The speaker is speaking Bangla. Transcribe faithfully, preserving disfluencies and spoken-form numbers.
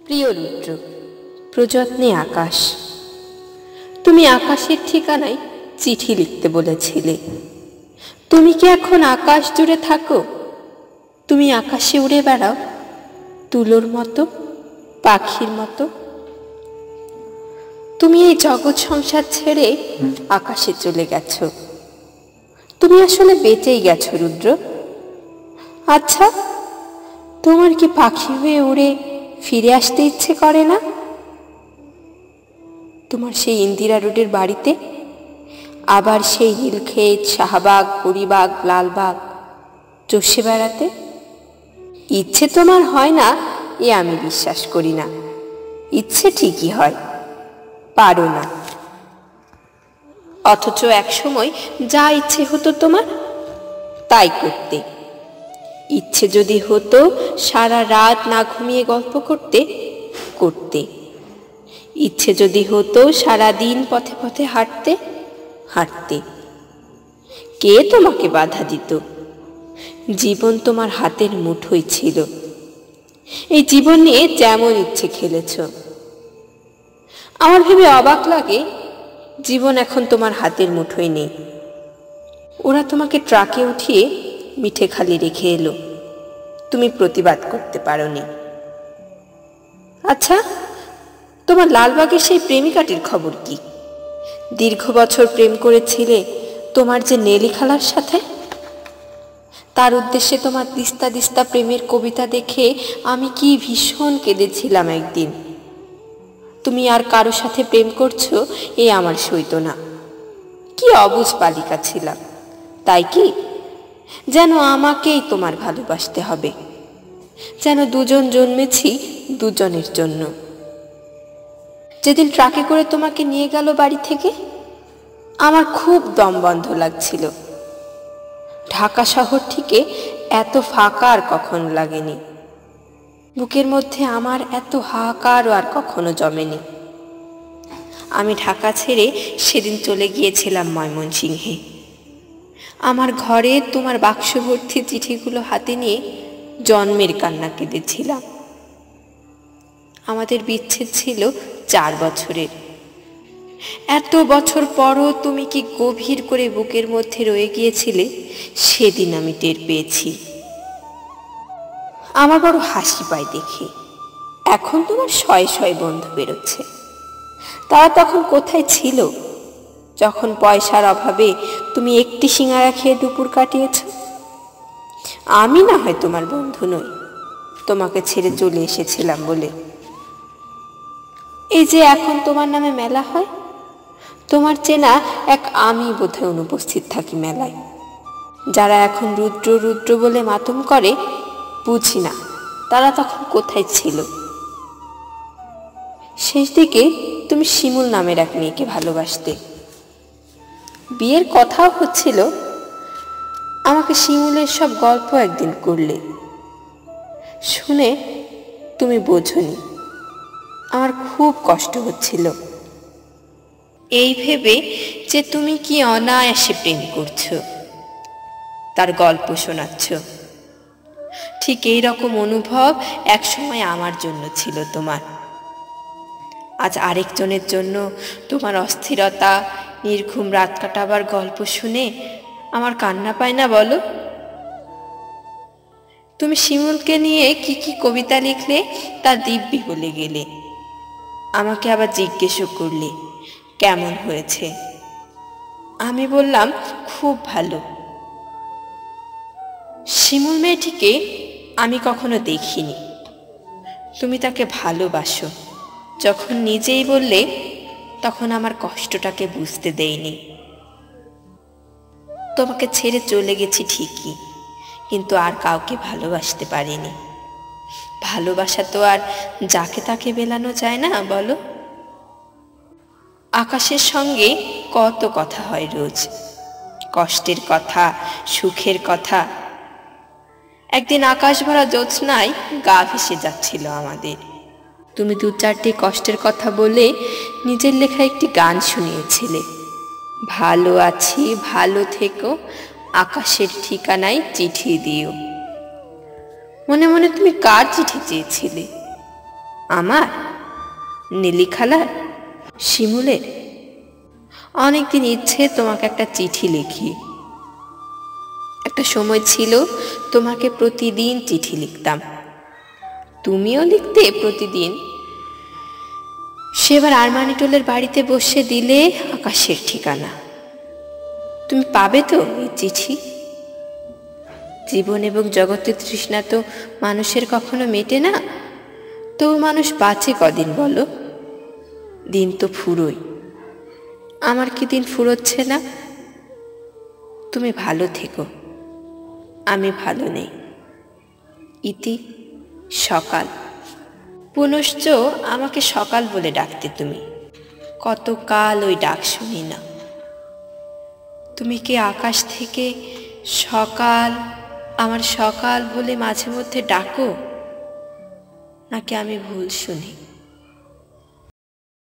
প্রিয় রুদ্র, প্রযত্নে আকাশ। তুমি আকাশের ঠিকানায় চিঠি লিখতে বলেছিলে। তুমি কি এখন আকাশ জুড়ে থাকো? তুমি আকাশে উড়ে বেড়াও তুলোর মতো, পাখির মতো। তুমি এই জগৎ সংসার ছেড়ে আকাশে চলে গেছো। তুমি আসলে বেঁচেই গেছো রুদ্র। আচ্ছা, তোমার কি পাখি হয়ে উড়ে ফিরে আসতে ইচ্ছে করে না? তোমার সেই ইন্দিরা রোডের বাড়িতে আবার সেই নীলক্ষেত, শাহবাগ, বুড়িবাগ, লালবাগ চষে বেড়াতে ইচ্ছে তোমার হয় না এ আমি বিশ্বাস করি না। ইচ্ছে ঠিকই হয়, পারো না। অথচ একসময় যা ইচ্ছে হতো তোমার তাই করতে। ইচ্ছে যদি হতো সারা রাত না ঘুমিয়ে গল্প করতে করতে। ইচ্ছে যদি হতো সারা দিন পথে পথে হাঁটতে হাঁটতে। কে তোমাকে বাধা দিত? জীবন তোমার হাতের মুঠোয় ছিল। এই জীবন নিয়ে যেমন ইচ্ছে খেলেছ। আমার ভেবে অবাক লাগে, জীবন এখন তোমার হাতের মুঠোয় নেই। ওরা তোমাকে ট্রাকে উঠিয়ে মিঠে খালি রেখে এলো, তুমি প্রতিবাদ করতে পারোনি। আচ্ছা, তোমার লালবাগের সেই প্রেমিকাটির খবর কি? দীর্ঘ বছর প্রেম করেছিলে তোমার যে নেলি খালার সাথে। তার উদ্দেশ্যে তোমার দিস্তা দিস্তা প্রেমের কবিতা দেখে আমি কি ভীষণ কেঁদেছিলাম একদিন। তুমি আর কারো সাথে প্রেম করছো এ আমার সইত না। কি অবুঝ বালিকা ছিলাম, তাই কি? যেন আমাকেই তোমার ভালোবাসতে হবে, যেন দুজন জন্মেছি দুজনের জন্য। যেদিন ট্রাকে করে তোমাকে নিয়ে গেল বাড়ি থেকে, আমার খুব দম বন্ধ লাগছিল। ঢাকা শহর থেকে এত ফাঁকা আর কখনো লাগেনি। বুকের মধ্যে আমার এত হাহাকারও আর কখনো জমেনি। আমি ঢাকা ছেড়ে সেদিন চলে গিয়েছিলাম ময়মনসিংহে। আমার ঘরে তোমার বাক্স ভর্তি চিঠিগুলো হাতে নিয়ে জন্মের কান্না কেঁদেছিলাম। আমাদের বিচ্ছেদ ছিল চার বছরের। এত বছর পরও তুমি কি গভীর করে বুকের মধ্যে রয়ে গিয়েছিলে সেদিন আমি টের পেয়েছি। আমার বড় হাসি পায় দেখে। এখন তোমার শয়ে শয়ে বন্ধু বেরোচ্ছে। তারা তখন কোথায় ছিল যখন পয়সার অভাবে তুমি একটি সিঙ্গারা খেয়ে দুপুর কাটিয়েছ? আমি না হয় তোমার বন্ধু নই, তোমাকে ছেড়ে চলে এসেছিলাম বলে। এই যে এখন তোমার নামে মেলা হয়, তোমার চেনা এক আমি বোধহয় অনুপস্থিত থাকি মেলায়। যারা এখন রুদ্র রুদ্র বলে মাতম করে, বুঝি না তারা তখন কোথায় ছিল। শেষ দিকে তুমি শিমুল নামের এক মেয়েকে ভালোবাসতে। বিয়ের কথাও হচ্ছিল। আমাকে শিমুলের সব গল্প একদিন করলে, শুনে তুমি বোঝনি আমার খুব কষ্ট হচ্ছিল। এই ভেবে যে তুমি কি অনায়াসে প্রেম করছো, তার গল্প শোনাচ্ছ। ঠিক এই রকম অনুভব একসময় আমার জন্য ছিল তোমার। আজ আরেকজনের জন্য তোমার অস্থিরতা, নির্ঘুম রাত কাটাবার গল্প শুনে আমার কান্না পায় না বলো? তুমি শিমুলকে নিয়ে কি কি কবিতা লিখলে তা দিব্যি বলে গেলে। আমাকে আবার জিজ্ঞেসও করলে কেমন হয়েছে। আমি বললাম খুব ভালো। শিমুল মেয়েটিকে আমি কখনো দেখিনি। তুমি তাকে ভালোবাসো যখন নিজেই বললে, তখন আমার কষ্টটাকে বুঝতে দেইনি। তোমাকে ছেড়ে চলে গেছি ঠিকই, কিন্তু আর কাউকে ভালোবাসতে পারিনি। ভালোবাসা তো আর যাকে তাকে বেলানো যায় না বলো? আকাশের সঙ্গে কত কথা হয় রোজ, কষ্টের কথা, সুখের কথা। একদিন আকাশ ভরা জ্যোৎস্নায় গা ভেসে যাচ্ছিল আমাদের। তুমি দু চারটি কষ্টের কথা বলে নিজের লেখা একটি গান শুনিয়েছিলে। ভালো আছি, ভালো থেকো, আকাশের ঠিকানায় চিঠি দিও। মনে মনে তুমি কার চিঠি চেয়েছিলে? আমার? নীলি খালার? শিমুলের? অনেকদিন ইচ্ছে তোমাকে একটা চিঠি লিখি। একটা সময় ছিল তোমাকে প্রতিদিন চিঠি লিখতাম, তুমিও লিখতে প্রতিদিন। সেবার আরমানিটোলের বাড়িতে বসে দিলে আকাশের ঠিকানা। তুমি পাবে তো এই চিঠি? জীবন এবং জগতের তৃষ্ণা তো মানুষের কখনো মেটে না, তো মানুষ বাঁচে কদিন বলো? দিন তো ফুরোয়। আমার কি দিন ফুরোচ্ছে না? তুমি ভালো থেকো, আমি ভালো নেই। ইতি সকাল। পুনশ্চ আমাকে সকাল বলে ডাকতে তুমি, কতকাল ওই ডাক শুনি না। তুমি কি আকাশ থেকে সকাল, আমার সকাল বলে মাঝে মধ্যে ডাকো, নাকি আমি ভুল শুনি?